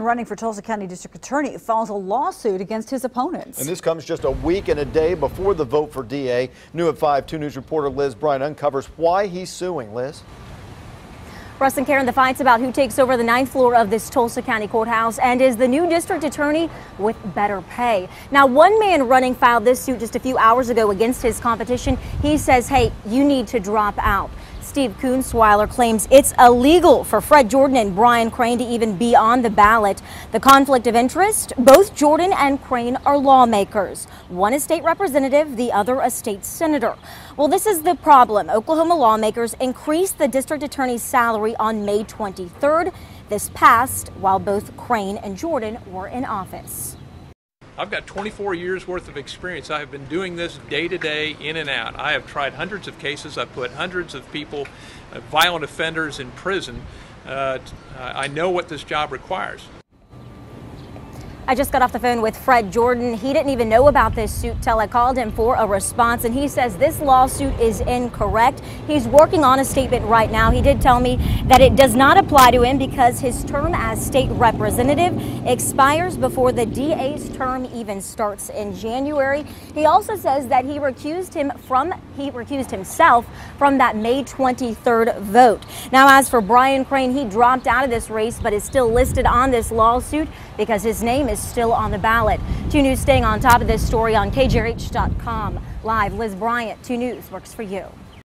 Running for Tulsa County District Attorney files a lawsuit against his opponents. And this comes just a week and a day before the vote for DA. New at 5 2 News reporter Liz Bryant uncovers why he's suing. Liz? Russ and Karen, the fight's about who takes over the 9th floor of this Tulsa County courthouse and is the new district attorney with better pay. Now, one man running filed this suit just a few hours ago against his competition. He says, hey, you need to drop out. Steve Kunsweiler claims it's illegal for Fred Jordan and Brian Crane to even be on the ballot. The conflict of interest, both Jordan and Crane are lawmakers. One is state representative, the other a state senator. Well, this is the problem. Oklahoma lawmakers increased the district attorney's salary on May 23rd. This passed while both Crane and Jordan were in office. I've got 24 years worth of experience. I have been doing this day to day, in and out. I have tried hundreds of cases. I've put hundreds of people, violent offenders, in prison. I know what this job requires. I just got off the phone with Fred Jordan. He didn't even know about this suit till I called him for a response, and he says this lawsuit is incorrect. He's working on a statement right now. He did tell me that it does not apply to him because his term as state representative expires before the DA's term even starts in January. He also says that he recused himself from that May 23rd vote. Now, as for Brian Crane, he dropped out of this race but is still listed on this lawsuit because his name is still on the ballot. 2 News staying on top of this story on KJRH.com. Live, Liz Bryant, 2 News works for you.